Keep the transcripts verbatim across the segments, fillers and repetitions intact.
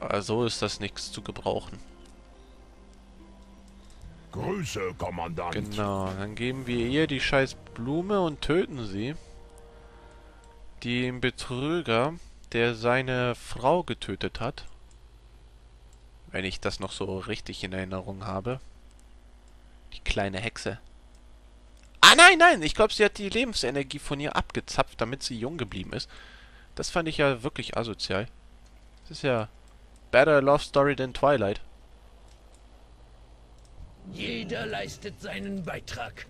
Aber so ist das nichts zu gebrauchen. Grüße, Kommandant. Genau, dann geben wir ihr die scheiß Blume und töten sie. Den Betrüger, der seine Frau getötet hat. Wenn ich das noch so richtig in Erinnerung habe. Die kleine Hexe. Ah nein, nein, ich glaube, sie hat die Lebensenergie von ihr abgezapft, damit sie jung geblieben ist. Das fand ich ja wirklich asozial. Das ist ja better love story than Twilight. Jeder leistet seinen Beitrag.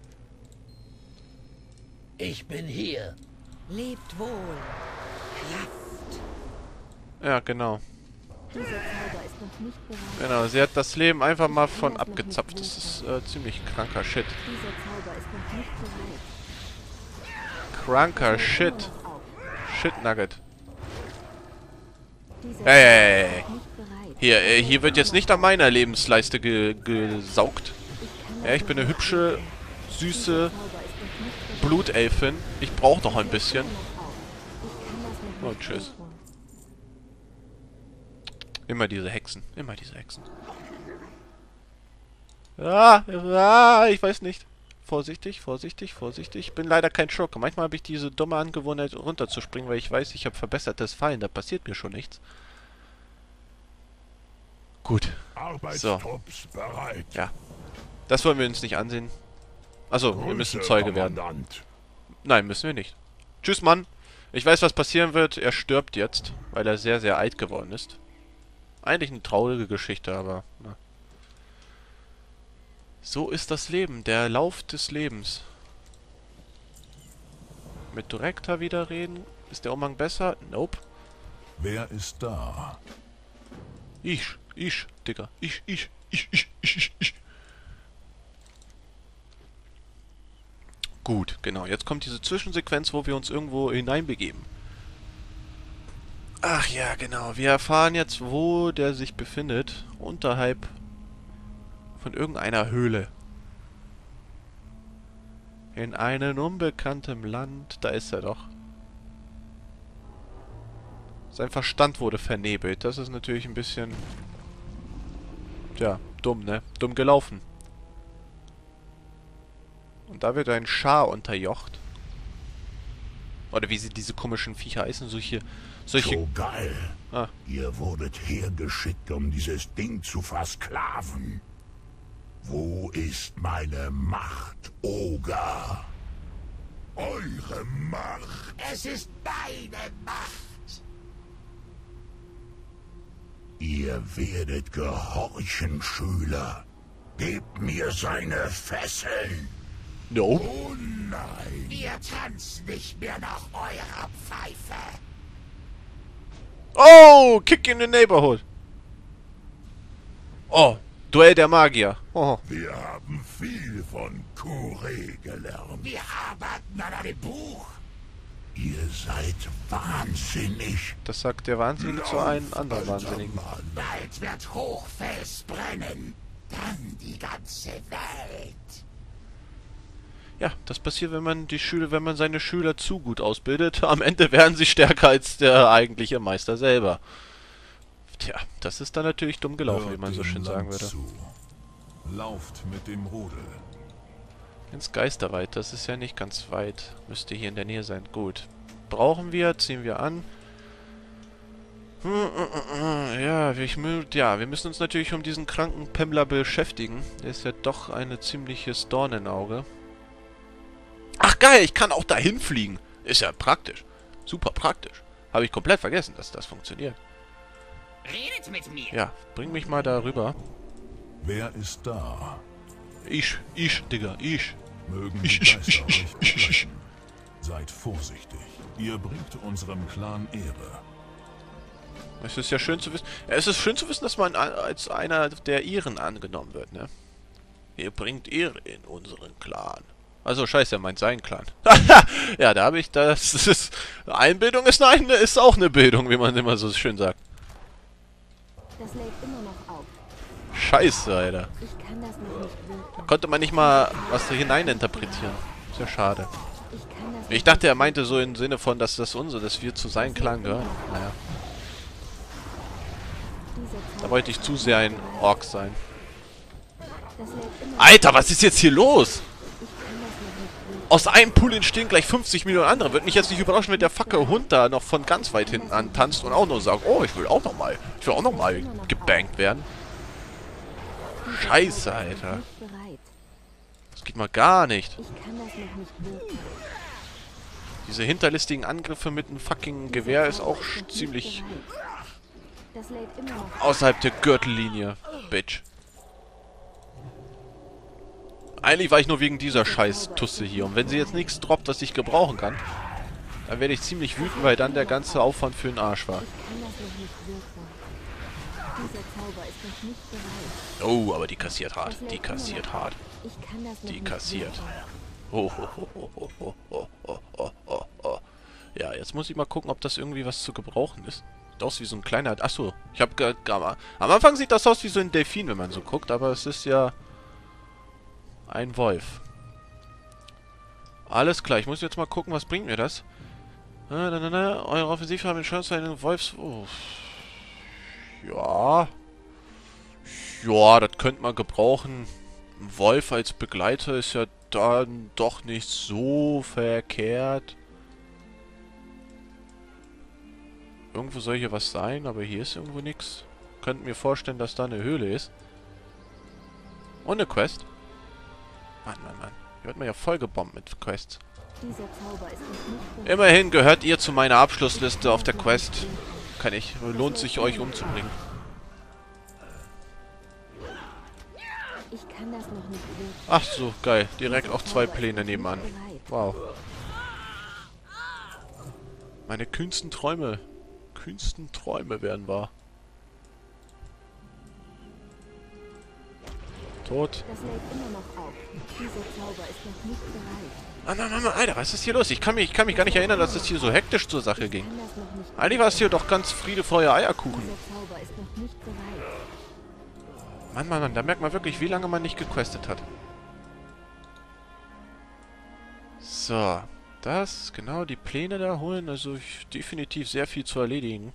Ich bin hier. Lebt wohl. Kraft. Ja, genau. Dieser Zauber ist noch nicht bereit. Genau, sie hat das Leben einfach mal von abgezapft. Das ist äh, ziemlich kranker Shit. Dieser Zauber ist noch nicht bereit. Kranker Shit. Shit Nugget. Dieser Hey, hey, hey. Zauber ist nicht bereit. Hier, äh, hier wird jetzt nicht an meiner Lebensleiste ge gesaugt. Ja, ich bin eine hübsche, süße Blutelfin. Ich brauche noch ein bisschen. Oh, tschüss. Immer diese Hexen. Immer diese Hexen. Ah, ah, ich weiß nicht. Vorsichtig, vorsichtig, vorsichtig. Ich bin leider kein Schurke. Manchmal habe ich diese dumme Angewohnheit, runterzuspringen, weil ich weiß, ich habe verbessertes Fallen. Da passiert mir schon nichts. Gut. Arbeitstrupps bereit. Ja. Das wollen wir uns nicht ansehen. Also, wir müssen Grüße, Zeuge werden. Kommandant. Nein, müssen wir nicht. Tschüss, Mann. Ich weiß, was passieren wird. Er stirbt jetzt, weil er sehr, sehr alt geworden ist. Eigentlich eine traurige Geschichte, aber... Na. So ist das Leben, der Lauf des Lebens. Mit Direktor wieder reden? Ist der Umhang besser? Nope. Wer ist da? Ich, ich, Digga. Ich, ich, ich, ich, ich, ich, ich. Gut, genau. Jetzt kommt diese Zwischensequenz, wo wir uns irgendwo hineinbegeben. Ach ja, genau. Wir erfahren jetzt, wo der sich befindet. Unterhalb von irgendeiner Höhle. In einem unbekannten Land. Da ist er doch. Sein Verstand wurde vernebelt. Das ist natürlich ein bisschen... Tja, dumm, ne? Dumm gelaufen. Und da wird ein Schar unterjocht. Oder wie sie diese komischen Viecher heißen. Solche... solche So geil. Ah. Ihr wurdet hergeschickt, um dieses Ding zu versklaven. Wo ist meine Macht, Oger? Eure Macht. Es ist meine Macht. Ihr werdet gehorchen, Schüler. Gebt mir seine Fesseln. Nope. Oh nein. Wir tanzen nicht mehr nach eurer Pfeife. Oh, kick in the neighborhood. Oh, Duell der Magier. Oh. Wir haben viel von Kure gelernt. Wir arbeiten an einem Buch. Ihr seid wahnsinnig. Das sagt der Wahnsinnige zu einem anderen Wahnsinnigen. Bald wird Hochfels brennen. Dann die ganze Welt. Ja, das passiert, wenn man die Schüler, wenn man seine Schüler zu gut ausbildet. Am Ende werden sie stärker als der eigentliche Meister selber. Tja, das ist dann natürlich dumm gelaufen, wie man so schön sagen würde. Zu. Lauft mit dem Rudel. Ins Geisterwald, das ist ja nicht ganz weit. Müsste hier in der Nähe sein. Gut. Brauchen wir, ziehen wir an. Ja, ich, ja, wir müssen uns natürlich um diesen kranken Pemmler beschäftigen. Der ist ja doch eine ziemliches Dorn im Auge. Ach geil, ich kann auch dahin fliegen. Ist ja praktisch. Super praktisch. Habe ich komplett vergessen, dass das funktioniert. Redet mit mir. Ja, bring mich mal da rüber. Wer ist da? Ich, ich, Digga, ich. Mögen die Geister euch begleiten. Seid vorsichtig. Ihr bringt unserem Clan Ehre. Es ist ja schön zu wissen. Es ist schön zu wissen, dass man als einer der Iren angenommen wird, ne? Ihr bringt Ehre in unseren Clan. Also scheiße, er meint seinen Clan. Ja, da habe ich das. das ist, Einbildung ist, eine, ist auch eine Bildung, wie man immer so schön sagt. Das lädt immer noch auf. Scheiße, Alter. Ich kann das noch nicht wirken. Da konnte man nicht mal was hineininterpretieren. Ist ja schade. Ich kann das Ich dachte, er meinte so im Sinne von, dass das unser, dass wir zu seinem Clan gehören. Naja. Da wollte ich zu sehr ein Ork sein. Das lädt immer Alter, was ist jetzt hier los? Ich kann das noch nicht wirken. Aus einem Pool entstehen gleich fünfzig Millionen andere. Würde mich jetzt nicht überraschen, wenn der fucking Hund da noch von ganz weit hinten antanzt und auch nur sagt, oh, ich will auch noch mal, ich will auch noch mal gebankt werden. Scheiße, Alter. Nicht bereit. Das geht mal gar nicht. Ich kann das noch nicht wirken. Diese hinterlistigen Angriffe mit einem fucking Gewehr ist auch sch- ziemlich Das lädt immer noch. außerhalb der Gürtellinie, Bitch. Eigentlich war ich nur wegen dieser scheiß Tusse hier. Und wenn sie jetzt nichts droppt, was ich gebrauchen kann, dann werde ich ziemlich wütend, weil dann der ganze Aufwand für den Arsch war. Ich kann das noch nicht wirken. Dieser Zauber ist noch nicht bereit. Oh, aber die kassiert hart. Das lädt Die immer kassiert noch hart. auf. Ich kann das noch Die nicht kassiert. wirken. Oh, oh, oh, oh, oh, oh, oh, oh, oh, oh, oh. Ja, jetzt muss ich mal gucken, ob das irgendwie was zu gebrauchen ist. Sieht aus wie so ein kleiner... Achso, ich hab ge- ge- am Anfang sieht das aus wie so ein Delfin, wenn man so guckt, aber es ist ja ein Wolf. Alles klar, ich muss jetzt mal gucken, was bringt mir das? Na, na, na, na, eure Offensive haben Chance, einen Wolfs... Oh. Ja. Ja, das könnte man gebrauchen. Ein Wolf als Begleiter ist ja dann doch nicht so verkehrt. Irgendwo soll hier was sein, aber hier ist irgendwo nichts. Könnt mir vorstellen, dass da eine Höhle ist. Und eine Quest. Mann, Mann, Mann. Hier wird man ja voll gebombt mit Quests. Dieser Zauber ist noch nicht bereit. Immerhin gehört ihr zu meiner Abschlussliste auf der Quest. Kann ich. Lohnt sich, euch umzubringen. Ich kann das noch nicht wirken. Ach so, geil. Direkt auch zwei Pläne nebenan. Wow. Meine kühnsten Träume. Kühnsten Träume werden wahr. Tot. Das lädt immer noch auf. Dieser Zauber ist noch nicht bereit. Mann, Mann, Mann, Mann, Alter, was ist hier los? Ich kann mich, ich kann mich gar nicht erinnern, dass es hier so hektisch zur Sache Ich ging. kann das noch nicht Eigentlich war es hier doch ganz Friede, Freude, Eierkuchen. Dieser Zauber ist noch nicht bereit. Mann, Mann, Mann, da merkt man wirklich, wie lange man nicht gequestet hat. So, das, genau, die Pläne da holen, also ich, definitiv sehr viel zu erledigen.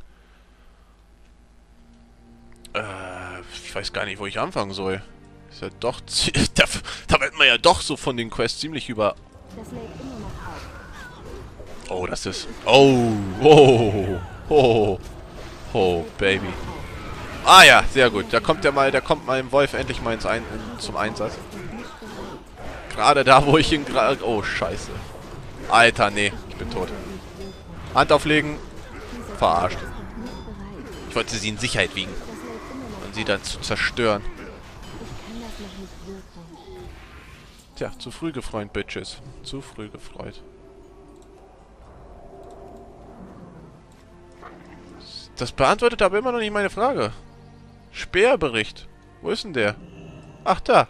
Äh, ich weiß gar nicht, wo ich anfangen soll. Ist ja doch, zie- da, da wird man ja doch so von den Quests ziemlich über... Das lädt immer noch auf. Oh, das ist... Oh, oh, oh, oh, Baby. Ah ja, sehr gut. Da kommt der mal, da kommt mal im Wolf endlich mal ins Ein in, zum Einsatz. Gerade da, wo ich ihn gerade... Oh, scheiße. Alter, nee. Ich bin tot. Hand auflegen. Verarscht. Ich wollte sie in Sicherheit wiegen. Und sie dann zu zerstören. Ich kann das noch nicht wirken. Tja, zu früh gefreut, Bitches. Zu früh gefreut. Das beantwortet aber immer noch nicht meine Frage. Speerbericht. Wo ist denn der? Ach, da.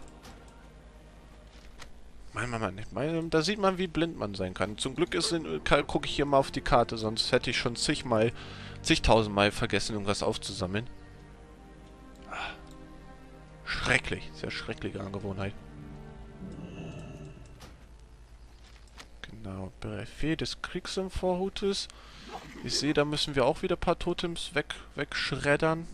Mann, Mann, Mann. Ich meine, da sieht man, wie blind man sein kann. Zum Glück gucke ich hier mal auf die Karte, sonst hätte ich schon zigmal, zigtausendmal vergessen, irgendwas aufzusammeln. Ah. Schrecklich. Sehr schreckliche Angewohnheit. Genau. Befehl des Kriegs im Vorhutes. Ich sehe, da müssen wir auch wieder ein paar Totems weg, wegschreddern.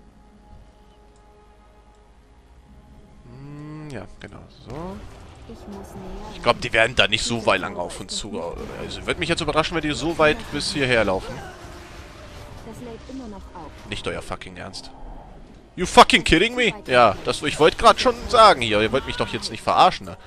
Hm, ja, genau. So. Ich muss näher. Ich glaube, die werden da nicht so weit lang auf uns zu. Also, würde mich jetzt überraschen, wenn die so weit bis hierher laufen. Das lädt immer noch auf. Nicht euer fucking Ernst. You fucking kidding me? Ja, das, ich wollte gerade schon sagen hier. Ihr wollt mich doch jetzt nicht verarschen, ne?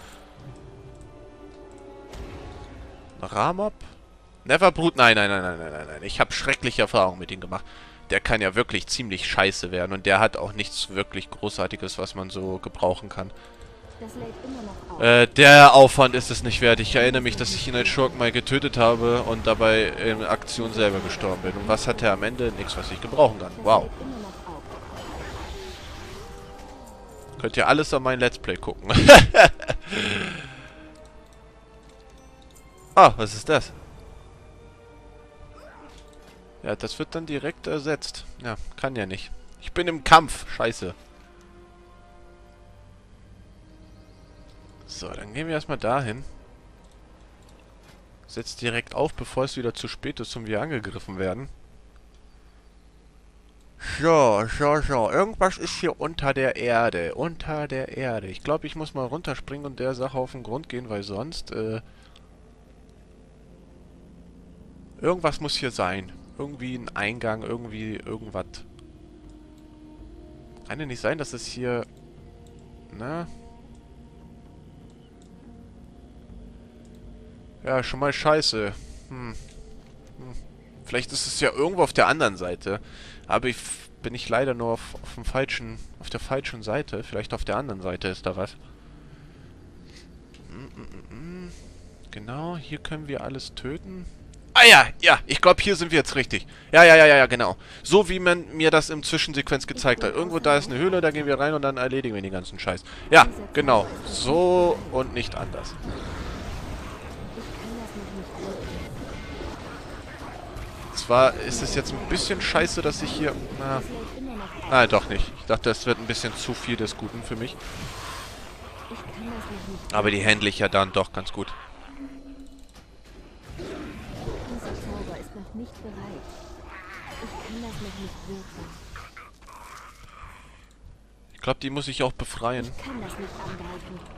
Ramob? Neverbrut? Nein, nein, nein, nein, nein, nein, nein. Ich habe schreckliche Erfahrungen mit ihm gemacht. Der kann ja wirklich ziemlich scheiße werden. Und der hat auch nichts wirklich Großartiges, was man so gebrauchen kann. Das lädt immer noch auf. Äh, der Aufwand ist es nicht wert. Ich erinnere mich, dass ich ihn als Schurken mal getötet habe und dabei in Aktion selber gestorben bin. Und was hat er am Ende? Nichts, was ich gebrauchen kann. Das Wow. lädt immer noch auf. Könnt ihr alles an mein Let's Play gucken. Ah, was ist das? Ja, das wird dann direkt ersetzt. Ja, kann ja nicht. Ich bin im Kampf. Scheiße. So, dann gehen wir erstmal dahin. Setzt direkt auf, bevor es wieder zu spät ist und wir angegriffen werden. So, so, so. Irgendwas ist hier unter der Erde. Unter der Erde. Ich glaube, ich muss mal runterspringen und der Sache auf den Grund gehen, weil sonst, äh... irgendwas muss hier sein. Irgendwie ein Eingang, irgendwie irgendwas. Kann ja nicht sein, dass es hier... Na? Ja, schon mal scheiße. Hm. Hm. Vielleicht ist es ja irgendwo auf der anderen Seite. Aber ich bin ich leider nur auf, auf dem falschen, auf der falschen Seite. Vielleicht auf der anderen Seite ist da was. Genau, hier können wir alles töten. Ah ja, ja, ich glaube, hier sind wir jetzt richtig. Ja, ja, ja, ja, genau. So wie man mir das im Zwischensequenz gezeigt hat. Irgendwo da ist eine Höhle, da gehen wir rein und dann erledigen wir den ganzen Scheiß. Ja, genau. So und nicht anders. Zwar ist es jetzt ein bisschen scheiße, dass ich hier... Na, ah, doch nicht. Ich dachte, das wird ein bisschen zu viel des Guten für mich. Aber die handle ich ja dann doch ganz gut. Dieser Zauber ist noch nicht bereit. Ich kann das noch nicht wirken. Ich glaube, die muss ich auch befreien. Ich kann das nicht angreifen.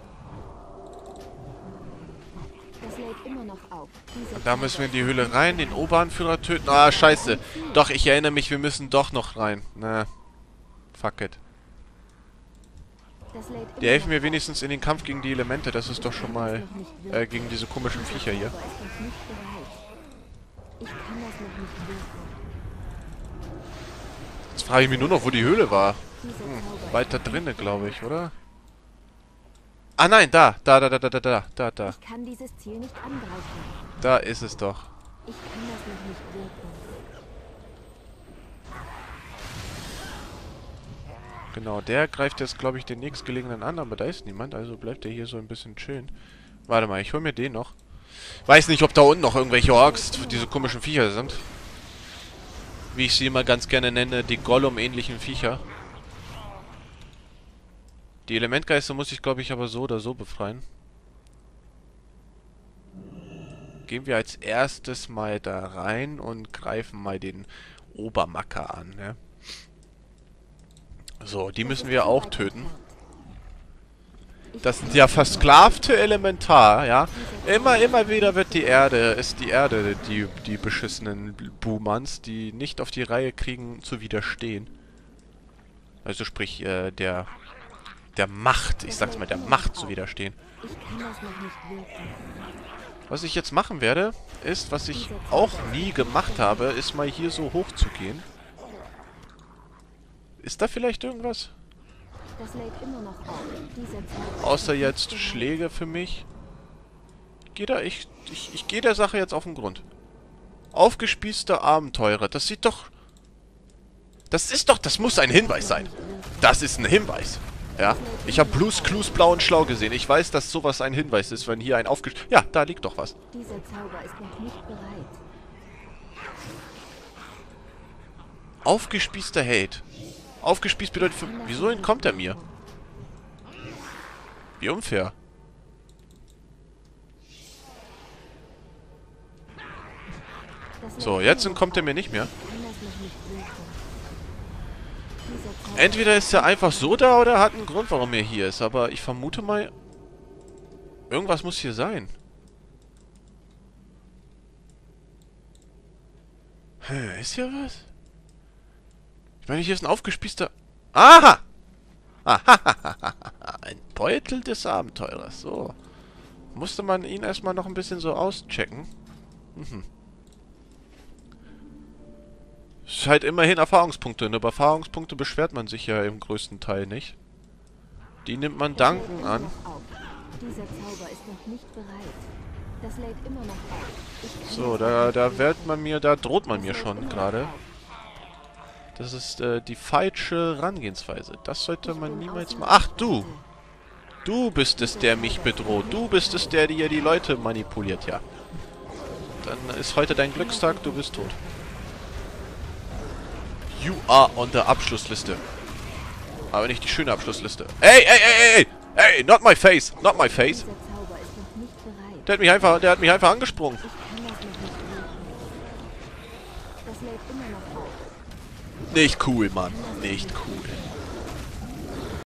Das lädt immer noch auf. Dieser Da müssen wir in die Höhle rein, den Oberanführer töten. Ah, scheiße. Doch, ich erinnere mich, wir müssen doch noch rein. Na, fuck it. Das lädt immer Die helfen noch mir wenigstens in den Kampf gegen die Elemente. Das ist doch schon mal... Äh, gegen diese komischen Viecher hier. Zauber ist noch nicht bereit. Ich kann das noch nicht wirken. Jetzt frage ich mich nur noch, wo die Höhle war. Dieser Zauber Weiter drinnen, glaube ich, oder? Ah nein, da, da, da, da, da, da, da, da. Ich kann dieses Ziel nicht angreifen. Da ist es doch. Ich kann das noch nicht wirken. Genau, der greift jetzt, glaube ich, den nächstgelegenen an, aber da ist niemand, also bleibt er hier so ein bisschen chillen. Warte mal, ich hole mir den noch. Weiß nicht, ob da unten noch irgendwelche Orks, diese komischen Viecher sind. Wie ich sie immer ganz gerne nenne, die Gollum-ähnlichen Viecher. Die Elementgeister muss ich, glaube ich, aber so oder so befreien. Gehen wir als erstes mal da rein und greifen mal den Obermacker an, ne? So, die müssen wir auch töten. Das sind ja versklavte Elementar, ja. Immer, immer wieder wird die Erde, ist die Erde, die, die beschissenen Boomans, die nicht auf die Reihe kriegen, zu widerstehen. Also sprich, äh, der... der Macht, ich sag's mal, der Macht zu widerstehen. Ich kann das noch nicht wirken. Was ich jetzt machen werde, ist, was ich auch nie gemacht habe, ist mal hier so hoch zu gehen. Ist da vielleicht irgendwas? Das lädt immer noch auf. Dieser Zauber Außer jetzt Schläge für mich. Geh da, ich, ich, ich gehe der Sache jetzt auf den Grund. Aufgespießte Abenteurer, das sieht doch... Das ist doch, das muss ein Hinweis sein. Das ist ein Hinweis. Ja, ich habe Blues Clues Blau und Schlau gesehen. Ich weiß, dass sowas ein Hinweis ist, wenn hier ein aufgesch... Ja, da liegt doch was. Dieser Zauber ist noch nicht bereit. Aufgespießter Held. Aufgespießt bedeutet für... Wieso entkommt er mir? Wie unfair. Das So, lädt jetzt immer entkommt er noch mir nicht mehr. auf. Ich kann das noch nicht wirken. Dieser Zauber Entweder ist er einfach so da oder hat einen Grund, warum er hier ist. Aber ich vermute mal... Irgendwas muss hier sein. Hä, ist hier was? Ich meine, hier ist ein aufgespießter... Aha! Aha! Ein Beutel des Abenteurers. So. Musste man ihn erstmal noch ein bisschen so auschecken. Mhm. Ist halt immerhin Erfahrungspunkte. Und über Erfahrungspunkte beschwert man sich ja im größten Teil nicht. Die nimmt man danken an. auf. Dieser Zauber ist noch nicht bereit. Das lädt immer noch auf. Ich kann So, das da, noch da nicht wird man mir, da droht man Das mir lädt schon immer noch gerade. auf. Das ist äh, die falsche Herangehensweise. Das sollte Ich man bin niemals außer machen. Ach, du! Reichweite. Du bist es, der mich bedroht. Du bist es, der dir die Leute manipuliert, ja. Dann ist heute dein Glückstag, du bist tot. You are on the Abschlussliste. Aber nicht die schöne Abschlussliste. Ey, ey, ey, ey, ey! Ey, not my face! Not my face! Dieser Zauber ist noch nicht bereit. Der hat mich einfach, der hat mich einfach angesprungen. Ich kann das noch nicht wirken. Das lädt immer noch auf. Nicht cool, Mann. Nicht cool.